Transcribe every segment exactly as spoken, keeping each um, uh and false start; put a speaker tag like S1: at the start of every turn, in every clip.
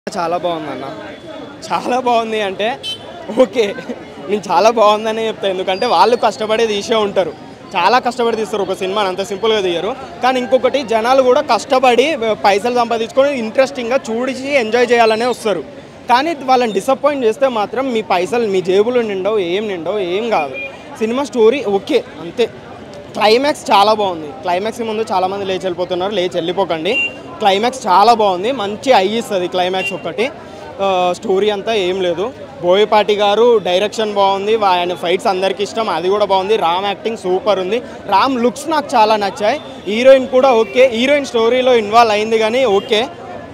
S1: చాలా బాగుందన్న. చాలా బాగుంది అంటే ఓకే, నేను చాలా బాగుందని చెప్తాను. ఎందుకంటే వాళ్ళు కష్టపడి తీసే ఉంటారు, చాలా కష్టపడి తీస్తారు ఒక సినిమాని, అంత సింపుల్గా తీయరు. కానీ ఇంకొకటి, జనాలు కూడా కష్టపడి పైసలు సంపాదించుకొని ఇంట్రెస్టింగ్గా చూసి ఎంజాయ్ చేయాలనే వస్తారు. కానీ వాళ్ళని డిసప్పాయింట్ చేస్తే మాత్రం మీ పైసలు మీ జేబులో నిండవు, ఏం నిండవు, ఏం కాదు. సినిమా స్టోరీ ఓకే అంతే. క్లైమాక్స్ చాలా బాగుంది. క్లైమాక్స్ ముందు చాలామంది లేచి వెళ్ళిపోతున్నారు, లేచి వెళ్ళిపోకండి. క్లైమాక్స్ చాలా బాగుంది, మంచి అయ్యిస్తుంది క్లైమాక్స్ ఒకటి. స్టోరీ అంతా ఏం లేదు. బోయపాటి గారు డైరెక్షన్ బాగుంది, ఆయన ఫైట్స్ అందరికీ ఇష్టం, అది కూడా బాగుంది. రామ్ యాక్టింగ్ సూపర్ ఉంది. రామ్ లుక్స్ నాకు చాలా నచ్చాయి. హీరోయిన్ కూడా ఓకే, హీరోయిన్ స్టోరీలో ఇన్వాల్వ్ అయింది కానీ ఓకే.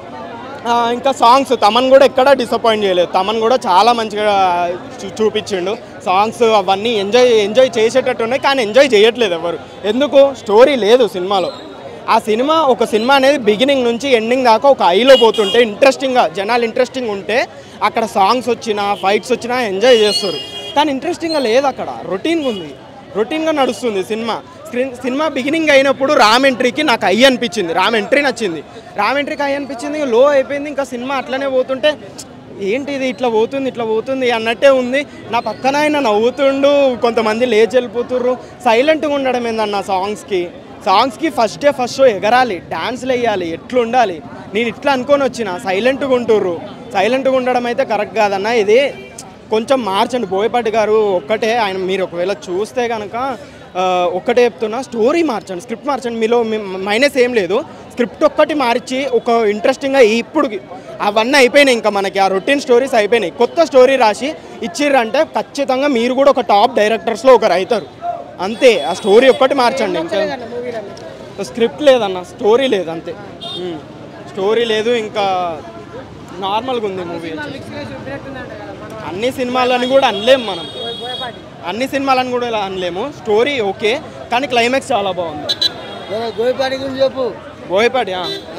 S1: ఇంకా సాంగ్స్ తమన్ కూడా ఎక్కడా డిసప్పాయింట్ చేయలేదు. తమన్ కూడా చాలా మంచిగా చూపించిండు. సాంగ్స్ అవన్నీ ఎంజాయ్ ఎంజాయ్ చేసేటట్టు ఉన్నాయి, కానీ ఎంజాయ్ చేయట్లేదు ఎవరు. ఎందుకు? స్టోరీ లేదు సినిమాలో. ఆ సినిమా ఒక సినిమా అనేది బిగినింగ్ నుంచి ఎండింగ్ దాకా ఒక ఐలో పోతుంటే ఇంట్రెస్టింగ్గా, జనాలు ఇంట్రెస్టింగ్ ఉంటే అక్కడ సాంగ్స్ వచ్చినా ఫైట్స్ వచ్చినా ఎంజాయ్ చేస్తారు. కానీ ఇంట్రెస్టింగ్గా లేదు, అక్కడ రొటీన్గా ఉంది, రొటీన్గా నడుస్తుంది సినిమా. స్క్రీన్ సినిమా బిగినింగ్ అయినప్పుడు రామ్ ఎంట్రీకి నాకు అయ్యి అనిపించింది, రామ్ ఎంట్రీ నచ్చింది, రామ్ ఎంట్రీకి అయ్యి అనిపించింది. లో అయిపోయింది, ఇంకా సినిమా అట్లనే పోతుంటే ఏంటి ఇది ఇట్లా పోతుంది ఇట్లా పోతుంది అన్నట్టే ఉంది. నా పక్కన ఆయన నవ్వుతుండు, కొంతమంది లేచి వెళ్ళిపోతుర్రు. సైలెంట్గా ఉండడం ఏందన్న సాంగ్స్కి సాంగ్స్కి ఫస్ట్ డే ఫస్ట్ షో ఎగరాలి, డ్యాన్స్లు వేయాలి, ఎట్లుండాలి. నేను ఇట్లా అనుకొని వచ్చిన, సైలెంట్గా ఉంటుర్రు. సైలెంట్గా ఉండడం అయితే కరెక్ట్ కాదన్న. ఇది కొంచెం మార్చండి. బోయపాటి గారు ఒక్కటే, ఆయన మీరు ఒకవేళ చూస్తే కనుక ఒక్కటే చెప్తున్నా, స్టోరీ మార్చండి, స్క్రిప్ట్ మార్చండి. మీలో మైనస్ ఏం లేదు. స్క్రిప్ట్ ఒక్కటి మార్చి ఒక ఇంట్రెస్టింగ్గా ఇప్పుడు అవన్నీ అయిపోయినాయి, ఇంకా మనకి ఆ రొటీన్ స్టోరీస్ అయిపోయినాయి. కొత్త స్టోరీ రాసి ఇచ్చిర్రంటే ఖచ్చితంగా మీరు కూడా ఒక టాప్ డైరెక్టర్స్లో ఒకరు అవుతారు. అంతే, ఆ స్టోరీ ఒక్కటి మార్చండి. ఇంకా స్క్రిప్ట్ లేదన్న, స్టోరీ లేదు, అంతే. స్టోరీ లేదు, ఇంకా నార్మల్గా ఉంది మూవీ. అన్ని సినిమాలని కూడా అనలేము మనం, అన్ని సినిమాలను కూడా ఇలా అనలేము. స్టోరీ ఓకే, కానీ క్లైమాక్స్ చాలా బాగుంది.
S2: బోయపాటి గురించి చెప్పు.
S1: బోయపాటి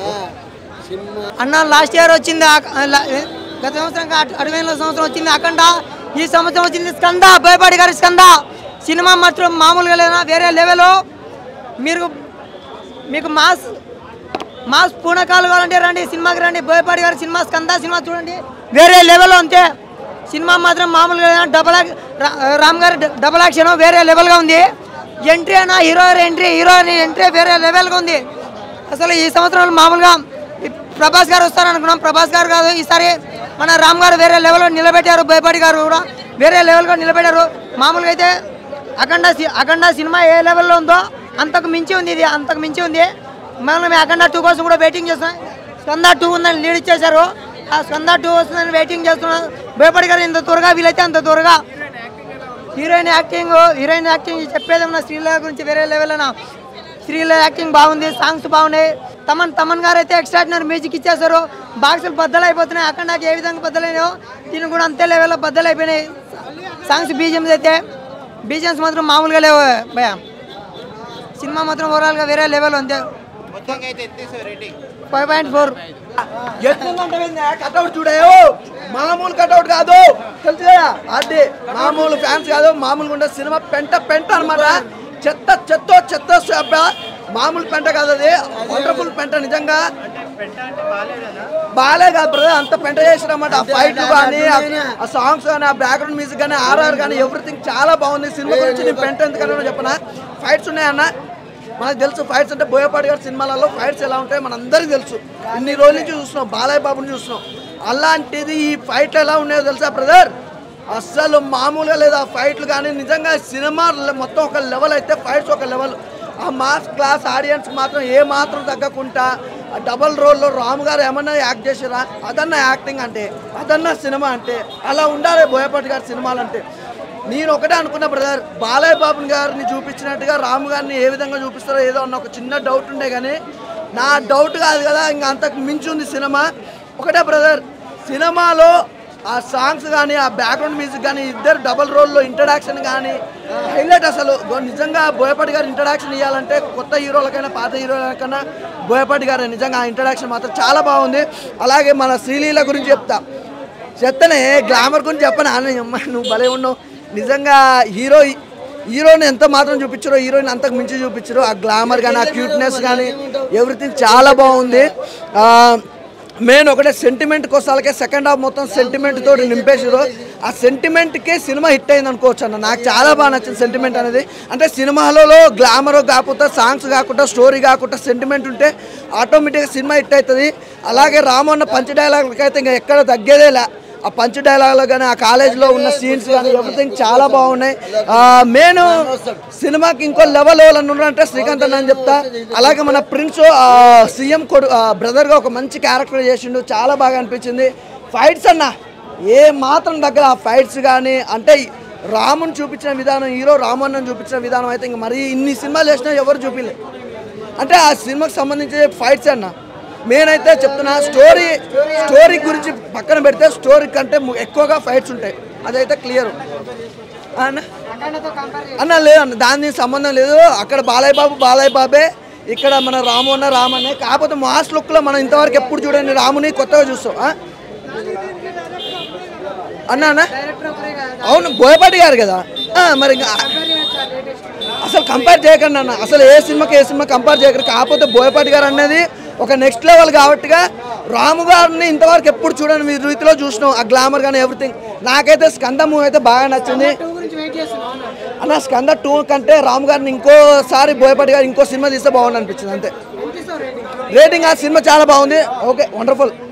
S2: అన్న లాస్ట్ ఇయర్ వచ్చింది, గత సంవత్సరం అరవై సంవత్సరం వచ్చింది అఖండ, ఈ సంవత్సరం వచ్చింది స్కంద. బోయపాటి గారి స్కంద సినిమా మాత్రం మామూలుగా లేదా, వేరే లెవెల్. మీరు మీకు మాస్ మాస్ పూనకాలు కావాలంటే రండి, సినిమాకి రండి. బోయపాటి గారి సినిమా స్కంద సినిమా చూడండి, వేరే లెవెల్. అంతే, సినిమా మాత్రం మామూలుగా డబల్ రామ్ గారి డబల్ యాక్షన్ వేరే లెవెల్గా ఉంది. ఎంట్రీ అయినా హీరో ఎంట్రీ హీరో ఎంట్రీ వేరే లెవెల్గా ఉంది. అసలు ఈ సంవత్సరం మామూలుగా ప్రభాస్ గారు వస్తారనుకున్నాం, ప్రభాస్ గారు కాదు, ఈసారి మన రామ్ గారు వేరే లెవెల్లో నిలబెట్టారు. బోయపాటి గారు కూడా వేరే లెవెల్గా నిలబెట్టారు. మామూలుగా అయితే అఖండ అఖండ సినిమా ఏ లెవెల్లో ఉందో అంతకు మించి ఉంది, ఇది అంతకు మించి ఉంది. మనం అఖండ టూ కోసం కూడా వెయిటింగ్ చేస్తున్నాం. స్కంద టూ ఉందని లీడ్ ఇచ్చేశారు, ఆ స్కంద టూ వస్తుందని వెయిటింగ్ చేస్తున్నాం. బోయపాటి గారు ఇంత త్వరగా వీలైతే అంత త్వరగా. హీరోయిన్ యాక్టింగ్ హీరోయిన్ యాక్టింగ్ చెప్పేదేమన్నా శ్రీలీల గురించి వేరే లెవెల్ అన్న. శ్రీలీల యాక్టింగ్ బాగుంది, సాంగ్స్ బాగున్నాయి. తమన్ తమన్ గారు అయితే ఎక్స్ట్రాడినరీ మ్యూజిక్ ఇచ్చేశారు. బాక్సులు బద్దలు అయిపోతున్నాయి. అఖండకి ఏ విధంగా బద్దలైనాయో దీనికి కూడా అంతే లెవెల్లో బద్దలు అయిపోయినాయి. సాంగ్స్ బీజిఎమ్స్ అయితే బీజిఎమ్స్ మాత్రం మామూలుగా లేవు భయ. సినిమా మాత్రం ఓవరాల్గా వేరే లెవెల్ అంతే. Five point four.
S3: కట్అవుట్ చూడాయో, మామూలు కట్అవుట్ కాదు, తెలుసు అది మామూలు ఫ్యాన్స్ కాదు, మామూలుగా ఉండే సినిమా పెంట పెంట అనమాట. చెత్త చెత్త చెత్త మామూలు పెంట కాదు, అది వండర్ఫుల్ పెంట. నిజంగా బాలే కాదు బ్రదర్, అంత పెంట చేసినమాట. ఆ ఫైట్ కానీ, ఆ సాంగ్స్ కానీ, ఆ బ్యాక్గ్రౌండ్ మ్యూజిక్ కానీ, ఆర్ఆర్ కానీ ఎవ్రీథింగ్ చాలా బాగుంది. సినిమా గురించి నేను పెంట ఎందుకన్నా చెప్పనా, ఫైట్స్ ఉన్నాయన్న. మనకు తెలుసు ఫైట్స్ అంటే బోయపాటి గారి సినిమాలలో ఫైట్స్ ఎలా ఉంటాయో మన అందరికీ తెలుసు. ఇన్ని రోజుల నుంచి చూస్తున్నాం, బాలయ్య బాబుని చూస్తున్నాం. అలాంటిది ఈ ఫైట్లు ఎలా ఉన్నాయో తెలుసా బ్రదర్, అస్సలు మామూలుగా లేదు ఆ ఫైట్లు. కానీ నిజంగా సినిమా మొత్తం ఒక లెవెల్ అయితే ఫైట్స్ ఒక లెవెల్. ఆ మాస్ క్లాస్ ఆడియన్స్ మాత్రం ఏ మాత్రం తగ్గకుండా డబల్ రోల్లో రామ్ గారు ఏమన్నా యాక్ట్ చేసారా, అదన్న యాక్టింగ్ అంటే, అదన్న సినిమా అంటే. అలా ఉండాలి బోయపాటి గారి సినిమాలు అంటే. నేను ఒకటే అనుకున్నా బ్రదర్, బాలయ్య బాబు గారిని చూపించినట్టుగా రామ్ గారిని ఏ విధంగా చూపిస్తారో ఏదో అన్న ఒక చిన్న డౌట్ ఉండే, కానీ నా డౌట్ కాదు కదా, ఇంకా అంతకు మించి ఉంది సినిమా. ఒకటే బ్రదర్, సినిమాలో ఆ సాంగ్స్ కానీ, ఆ బ్యాక్గ్రౌండ్ మ్యూజిక్ కానీ, ఇద్దరు డబల్ రోల్లో ఇంట్రడక్షన్ కానీ హైలైట్. అసలు నిజంగా బోయపాటి గారు ఇంట్రడక్షన్ ఇవ్వాలంటే కొత్త హీరోలకైనా పాత హీరోలకైనా బోయపాటి గారు నిజంగా ఆ ఇంట్రడక్షన్ మాత్రం చాలా బాగుంది. అలాగే మన శ్రీలీల గురించి చెప్తా, చెప్తానే గ్లామర్ గురించి చెప్పను అమ్మ, నువ్వు భలే ఉన్నావు. నిజంగా హీరో హీరోని ఎంత మాత్రం చూపించారో హీరోయిన్ అంతకు మించి చూపించారు. ఆ గ్లామర్ కానీ, ఆ క్యూట్నెస్ కానీ, ఎవ్రీథింగ్ చాలా బాగుంది. మెయిన్ ఒకటే సెంటిమెంట్ కోసాలకే సెకండ్ హాఫ్ మొత్తం సెంటిమెంట్ తోటి నింపేసారు. ఆ సెంటిమెంట్కే సినిమా హిట్ అయింది అనుకోవచ్చు అన్న. నాకు చాలా బాగా నచ్చింది సెంటిమెంట్ అనేది. అంటే సినిమాలలో గ్లామర్ కాకుండా సాంగ్స్ కాకుండా స్టోరీ కాకుండా సెంటిమెంట్ ఉంటే ఆటోమేటిక్గా సినిమా హిట్ అవుతుంది. అలాగే రామన్న పంచ్ డైలాగులకి అయితే ఇంకా ఎక్కడ తగ్గేదే లే. ఆ పంచ్ డైలాగులు కానీ ఆ కాలేజ్లో ఉన్న సీన్స్ కానీ ఎవ్రీథింగ్ చాలా బాగున్నాయి. మెయిన్ సినిమాకి ఇంకో లెవెల్ అని ఉన్నారంటే శ్రీకాంత్ అన్న అని చెప్తా. అలాగే మన ప్రిన్స్ సీఎం కొడు బ్రదర్గా ఒక మంచి క్యారెక్టర్ చేసిండు, చాలా బాగా అనిపించింది. ఫైట్స్ అన్న ఏ మాత్రం దగ్గర ఆ ఫైట్స్ కానీ అంటే రాముని చూపించిన విధానం, హీరో రామన్నని చూపించిన విధానం అయితే ఇంక మరి ఇన్ని సినిమాలు చేసినా ఎవరు చూపించలేదు. అంటే ఆ సినిమాకి సంబంధించి ఫైట్స్ అన్న మెయిన్ అయితే చెప్తున్నా. స్టోరీ స్టోరీ గురించి పక్కన పెడితే స్టోరీ కంటే ఎక్కువగా ఫైట్స్ ఉంటాయి, అదైతే క్లియర్ అన్న. అన్న లేదు అన్న, దాని సంబంధం లేదు. అక్కడ బాలయ్య బాబు బాలయ్య బాబే, ఇక్కడ మన రాము అన్న రామన్నే. కాకపోతే మాస్ లుక్లో మనం ఇంతవరకు ఎప్పుడు చూడండి రాముని కొత్తగా చూస్తాం అన్న. అన్న అవును బోయపాటి గారు కదా మరి అసలు కంపేర్ చేయకండి అన్న. అసలు ఏ సినిమాకి ఏ సినిమా కంపేర్ చేయకండి. కాకపోతే బోయపాటి గారు అనేది ఒక నెక్స్ట్ లెవెల్ కాబట్టిగా రాము గారిని ఇంతవరకు ఎప్పుడు చూడండి మీ రీతిలో చూసినాం. ఆ గ్లామర్ కానీ ఎవ్రీథింగ్. నాకైతే స్కంద మూవీ అయితే బాగా నచ్చింది అన్న. స్కంద టూ కంటే రాము గారిని ఇంకోసారి బోయపాటి గారు ఇంకో సినిమా తీస్తే బాగుంది అనిపించింది అంతే. రేటింగ్ ఆ సినిమా చాలా బాగుంది. Okay wonderful.